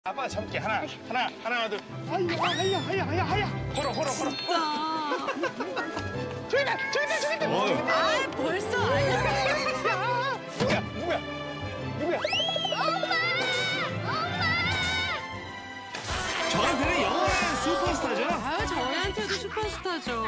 아빠가 잡을게. 하나, 둘. 하야. 걸어. 진짜. 저기다. 아, 벌써 아니야. 누구야? 엄마! 저한테는 영원한 슈퍼스타죠. 아, 저희한테도 슈퍼스타죠.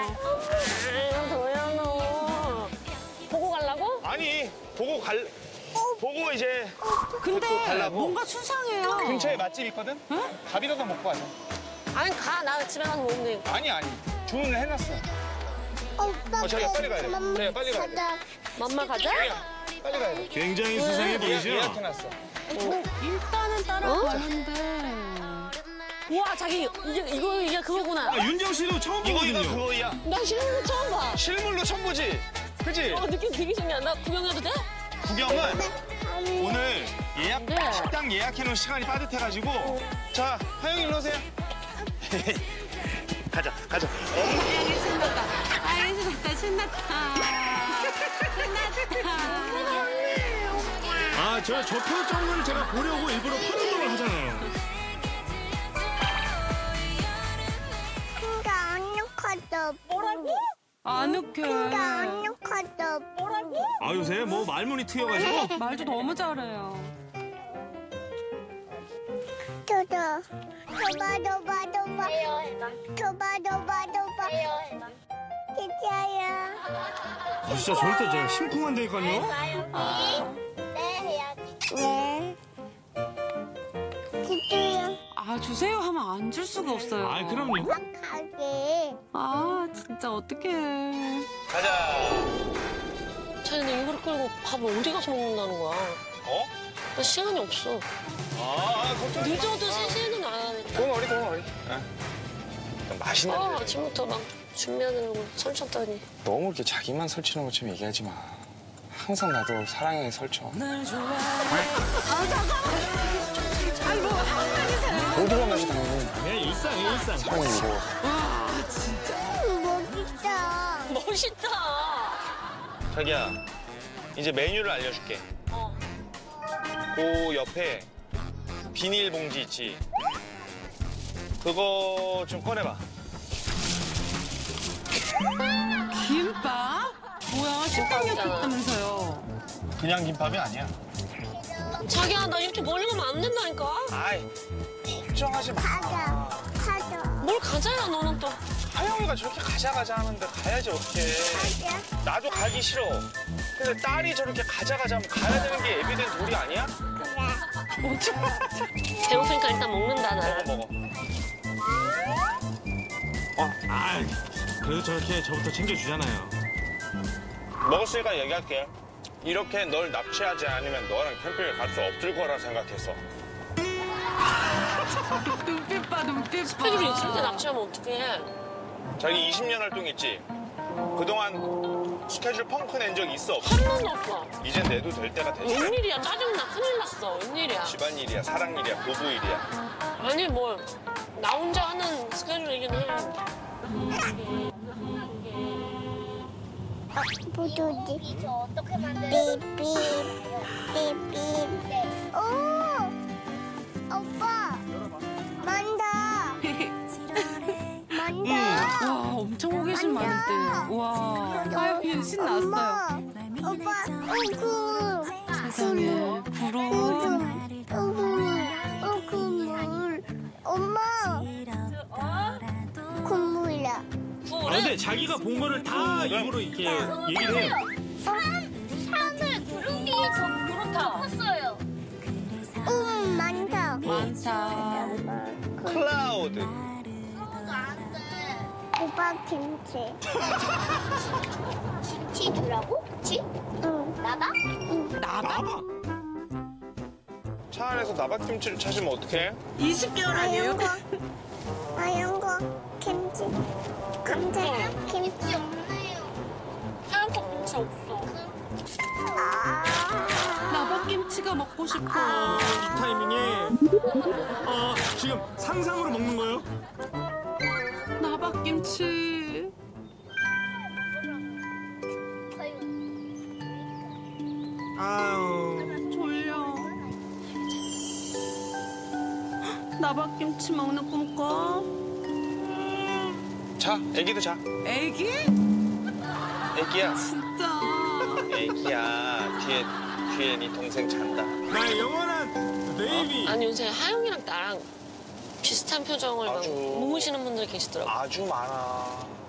도연아. 보고 가려고? 아니, 보고 이제 근데 가려고. 뭔가 수상해요. 근처에 맛집 있거든? 응? 밥이라도 먹고 가자. 아니, 가. 나 집에 가서 먹으면 돼. 아니. 주문을 해놨어. 오빠. 자기야, 빨리 가야 돼. 자기야, 빨리 가야 돼. 맘마 가자? 빨리 가야 돼. 굉장히 수상해 보이죠? 예약해놨어. 일단은 따라가는데. 우와, 자기, 이게 그거구나. 아, 윤정 씨도 처음 이거 보거든요. 그거야. 나 실물로 처음 봐. 실물로 처음 보지? 그치? 느낌 되게 신기하다. 나 구경해도 돼? 구경은 오늘 네. 식당 예약해놓은 시간이 빠듯해가지고. 자, 하영이 일로 오세요. 가자. 아이, 신났다. 신났다. 아, 저 표정을 제가 보려고 일부러 파는 걸 하잖아요. 그러니까 안 욕하다. 뭐라고? 아늑해. 그러니까 안 욕하다. 뭐라고? 아, 요새 뭐 말문이 트여가지고. 말도 너무 잘해요. 저봐. 진짜야. 아, 진짜 절대 제가 심쿵한다니까요. 네. 진짜야. 아, 주세요 하면 안 줄 수가 없어요. 아, 그럼요. 가게. 아, 진짜 어떡해. 가자. 자기는 이걸 끌고 밥을 어디 가서 먹는다는 거야? 어? 나 시간이 없어. 걱정. 늦어도 3시에는 와야 돼. 돈 어리. 맛있는 데. 아침부터 막 준비하느라고 설쳤더니. 너무 이렇게 자기만 설치는 것처럼 얘기하지 마. 항상 나도 사랑해 설쳐. 모두가 맛이 당연히 그냥 일상. 사랑이 이거. 멋있다. 멋있다. 자기야, 이제 메뉴를 알려줄게. 그 옆에 비닐봉지 있지? 그거 좀 꺼내봐. 김밥? 뭐야, 식당 옆에 있다면서요. 그냥 김밥이 아니야. 자기야, 나 이렇게 멀리 가면 안 된다니까? 아이, 걱정하지 마. 가자. 뭘 가자야, 너는 또. 하영이가 저렇게 가자 하는데 가야지 어떡해. 나도 가기 싫어. 근데 딸이 저렇게 가자 하면 가야 되는 게 에비덴 도리 아니야? 배고프니까 일단 먹는다, 나. 먹어. 아, 그래도 저렇게 저부터 챙겨주잖아요. 먹었으니까 얘기할게. 이렇게 널 납치하지 않으면 너랑 캠핑을 갈 수 없을 거라 생각했어. 눈빛 봐. 스케줄이 있을 때 납치하면 어떡해. 자기 20년 활동했지? 그동안 스케줄 펑크 낸 적 있어? 없어? 한 번도 없어. 이젠 내도 될 때가 됐어. 웬일이야, 짜증나. 큰일 났어. 웬일이야. 집안일이야, 사랑일이야, 부부일이야. 아니, 뭐, 나 혼자 하는 스케줄이긴 해. 보조지. 삐삐. 오! 오빠. 만다. 와, 엄청 호기심 많을 때. 와, 하영이 신났어요. 오빠. 세상에, 부러워. 국물. 엄마. 국물이야. 아, 근데 자기가 본 거를 다 일부러 이렇게 얘기를 해요. 사람들 구름이 그렇다. 컸어요. 많다. 많다. 클라우드. 오빠 김치. 김치 주라고? 김치? 응. 나봐? 응. 나봐? 차 안에서 나박김치를 찾으면 어떡해? 20개월 아니에요? 하얀 거 김치. 감자 김치. 하얀 거 김치 없어. 나박김치가 먹고 싶어. 이 타이밍에 지금 상상으로 먹는 거예요? 나박김치. 아유. 졸려. 나박김치 먹는 꿈 꿔? 자, 애기도 자. 애기? 애기야. 진짜. 애기야. 뒤에 네 동생 잔다. 나의 영원한 베이비. 아니 요새 하영이랑 나랑 비슷한 표정을 막 아주. 모으시는 분들 계시더라고. 아주 많아.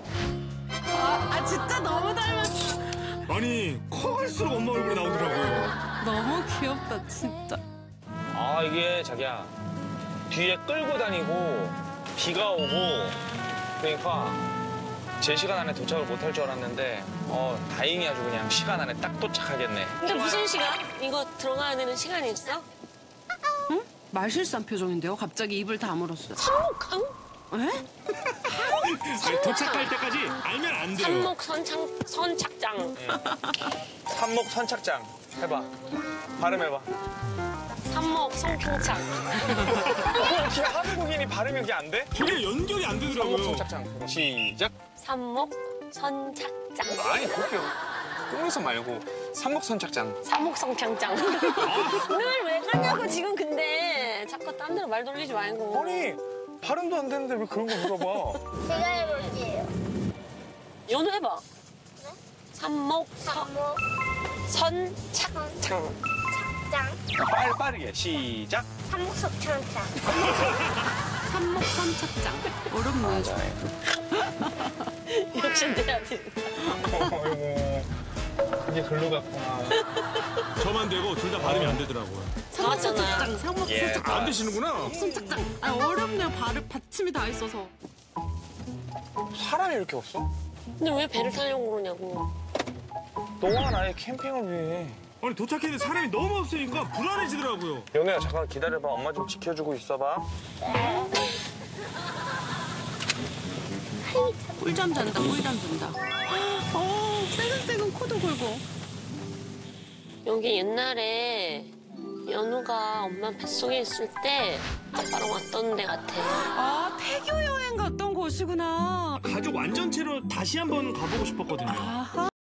아 진짜 너무 닮았어. 아니 커갈수록 엄마 얼굴이 나오더라고요. 너무 귀엽다 진짜. 아, 이게 자기야. 뒤에 끌고 다니고 비가 오고 그러니까 제 시간 안에 도착을 못 할 줄 알았는데 다행히 아주 그냥 시간 안에 딱 도착하겠네. 근데 무슨 시간? 이거 들어가야 되는 시간이 있어? 응? 말실수한 표정인데요. 갑자기 입을 다물었어요. 삼목항? 에? 아니, 도착할 때까지 알면 안 돼요. 삼목 선착장. 삼목 선착장 해봐. 발음해봐. 삼목 성킹창. 어떻게 한국인이 발음이 그게 안 돼? 그게 연결이 안 삼목 되더라고요. 선착장. 시작. 삼목 선착장. 아니 그렇게 끊어서 말고 삼목 선착장. 삼목 성창장. 늘 왜 가냐고 지금 근데 자꾸 딴 데로 말 돌리지 말고. 아니 발음도 안 되는데 왜 그런 거 물어봐? 제가 해볼게요. 연우 해봐. 삼목 삼목 선착장. 착장. 빠르게 시작. 삼목 석창장. 삼목 선착장. 어렵네. 역시 내야지. 아이고 그게 글로 갔구나. 저만 되고 둘 다 발음이 안 되더라고요. 삼목 맞잖아. 선착장. 삼목 예. 선착장. 안 되시는구나. 선착장. 아 어렵네요. 발음 받침이 다 있어서. 사람이 이렇게 없어? 근데 왜 배를 타려고 그러냐고. 너와 나의 캠핑을 위해. 아니 도착했는데 사람이 너무 없으니까 불안해지더라고요. 연우야 잠깐 기다려봐. 엄마 좀 지켜주고 있어봐. 꿀잠 잔다. 꿀잠 잔다. 새근새근 코도 골고. 여기 옛날에 연우가 엄마 뱃속에 있을 때 아빠랑 왔던 데 같아. 아 태교 여행 갔던 곳이구나. 가족 완전체로 다시 한번 가보고 싶었거든요. 아하.